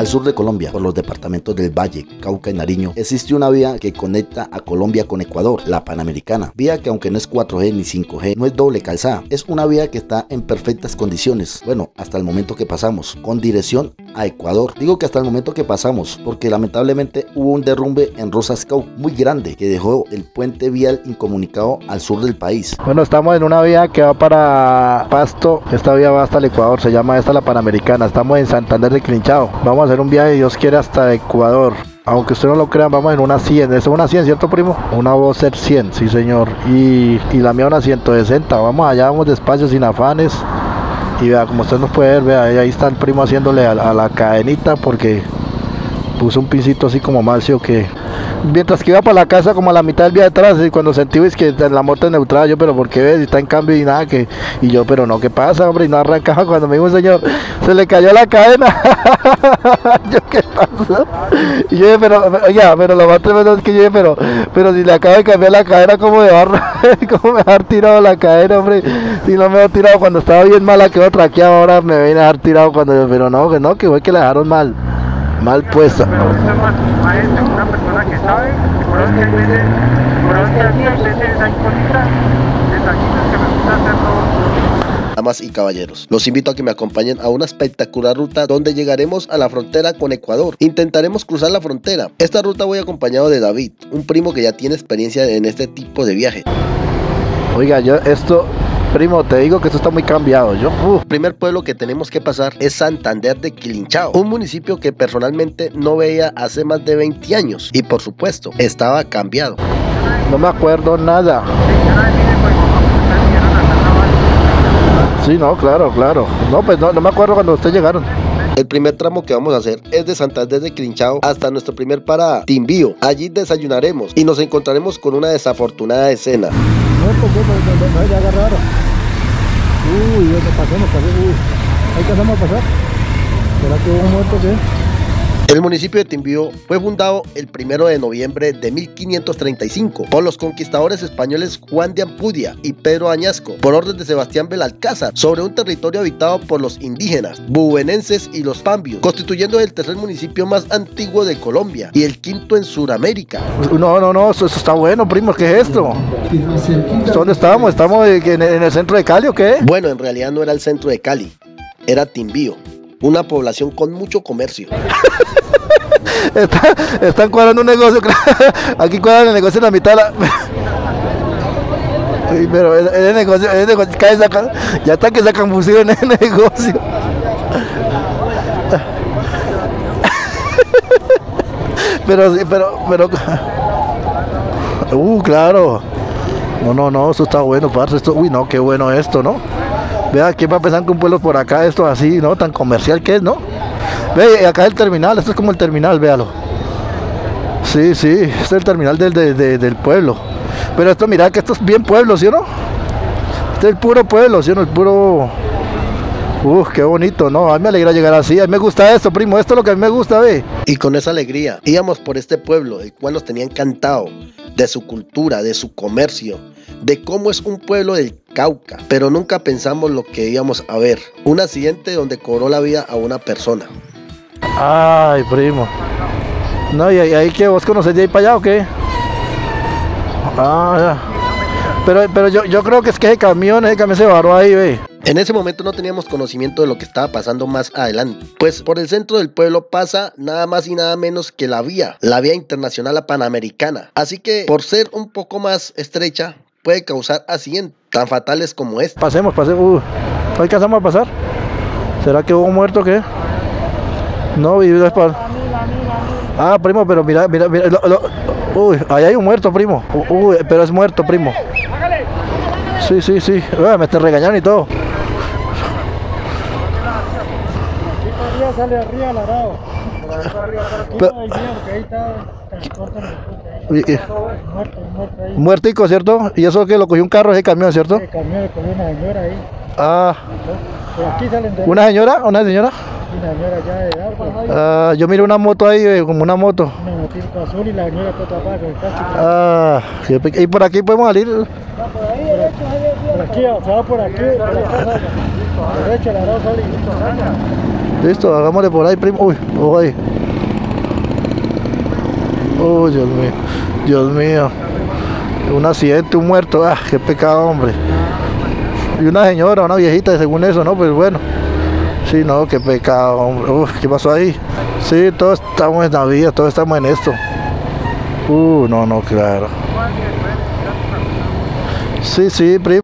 Al sur de Colombia, por los departamentos del Valle, Cauca y Nariño, existe una vía que conecta a Colombia con Ecuador, la Panamericana. Vía que aunque no es 4G ni 5G, no es doble calzada, es una vía que está en perfectas condiciones, bueno, hasta el momento que pasamos, con dirección a Ecuador. Digo que hasta el momento que pasamos, porque lamentablemente hubo un derrumbe en Rosas Cauca muy grande, que dejó el puente vial incomunicado al sur del país. Bueno, estamos en una vía que va para Pasto, esta vía va hasta el Ecuador, se llama esta la Panamericana, estamos en Santander de Quilichao. Vamos a hacer un viaje, Dios quiere, hasta Ecuador. Aunque usted no lo crean, vamos en una 100. ¿Eso es una 100, cierto, primo? Una Boxer 100, sí, señor. Y la mía una 160. Vamos allá, vamos despacio, sin afanes. Y vea, como usted nos puede ver, vea, ahí está el primo haciéndole a la cadenita porque puso un pincito así como mal, ¿sí o qué? Mientras que iba para la casa, como a la mitad del viaje atrás, y cuando sentí que la moto es neutral, yo, pero ¿por qué ves? Está en cambio y nada, que... Y yo, pero no, ¿qué pasa, hombre? Y no arrancaba cuando me dijo un señor, se le cayó la cadena. Yo, ¿qué pasó? Y yo dije, pero lo más tremendo es que yo dije, pero si le acaba de cambiar la cadena, ¿cómo me va a dejar tirado la cadena, hombre? Si no me ha tirado cuando estaba bien mala, quedó traqueado, ahora me viene a dejar tirado cuando yo, pero no, que fue que la dejaron mal puesta. Una persona que sabe, que hay veces hay cositas, detallitos que me gusta hacer todo. Damas y caballeros, los invito a que me acompañen a una espectacular ruta donde llegaremos a la frontera con Ecuador. Intentaremos cruzar la frontera. Esta ruta voy acompañado de David, un primo que ya tiene experiencia en este tipo de viaje. Oiga, primo, te digo que esto está muy cambiado. El primer pueblo que tenemos que pasar es Santander de Quilichao, un municipio que personalmente no veía hace más de 20 años y por supuesto estaba cambiado. No me acuerdo nada. Sí, no, claro. No, pues no me acuerdo cuando ustedes llegaron. El primer tramo que vamos a hacer es de Santander de Quilichao hasta nuestro primer parada, Timbío. Allí desayunaremos y nos encontraremos con una desafortunada escena. Ya agarraron. Uy, pasemos. Uy, ahí pasamos a pasar. ¿Será que hubo un muerto qué? El municipio de Timbío fue fundado el 1 de noviembre de 1535 por los conquistadores españoles Juan de Ampudia y Pedro Añasco, por orden de Sebastián Belalcázar, sobre un territorio habitado por los indígenas, bubenenses y los pambios, constituyendo el tercer municipio más antiguo de Colombia y el quinto en Sudamérica. No, eso está bueno, primo, ¿qué es esto? ¿Dónde estamos? ¿Estamos en el centro de Cali o qué? Bueno, en realidad no era el centro de Cali, era Timbío, una población con mucho comercio. Están cuadrando un negocio. Aquí cuadran el negocio en la mitad. Sí, pero el negocio ya está que sacan fusión en el negocio. Pero claro. No, eso está bueno, parce. Uy, no, qué bueno esto, ¿no? Vea, ¿quién va a pensar que un pueblo por acá, esto así, ¿no? Tan comercial que es, ¿no? Ve, acá es el terminal, esto es como el terminal, véalo. Sí, este es el terminal del pueblo. Pero esto, mira que esto es bien pueblo, ¿sí o no? Este es el puro pueblo, ¿sí o no? El puro... qué bonito, ¿no? A mí me alegra llegar así, a mí me gusta esto, primo, esto es lo que a mí me gusta, ve. Y con esa alegría íbamos por este pueblo, el cual nos tenía encantado, de su cultura, de su comercio, de cómo es un pueblo del Cauca, pero nunca pensamos lo que íbamos a ver, un accidente donde cobró la vida a una persona. Ay, primo. No, ¿y ahí qué? ¿Vos conocés de ahí para allá o qué? Ya. Pero yo creo que es que ese camión se varó ahí, ve. En ese momento no teníamos conocimiento de lo que estaba pasando más adelante, pues por el centro del pueblo pasa nada más y nada menos que la vía internacional a Panamericana, así que por ser un poco más estrecha puede causar accidentes tan fatales como este. Pasemos, ¿no alcanzamos a pasar? ¿Será que hubo un muerto o qué? No, y después... Ah, primo, pero mira, uy, ahí hay un muerto, primo. Uy, pero es muerto, primo. Sí. Me están regañando y todo. Sale arriba al arado. Muertico, ¿cierto? Y eso que lo cogió un carro, ese camión, ¿cierto? El camión le cogió una señora ahí. Aquí salen de... ¿Una señora? Una señora ya de edad. Yo miro una moto ahí, como una moto. Una motico azul y la señora está tapada con el plástico. ¿Y por aquí podemos salir? Por ahí, derecho, aquí, se va por aquí, por acá. Derecha, la rosa, Listo, hagámosle por ahí, primo. Uy, ojo ahí. Uy, Dios mío. Dios mío. Un accidente, un muerto. Ah, qué pecado, hombre. Y una señora, una viejita, según eso, ¿no? Pues bueno. Sí, no, qué pecado, hombre. Uf, ¿qué pasó ahí? Sí, todos estamos en la vida, todos estamos en esto. No, claro. Sí, primo.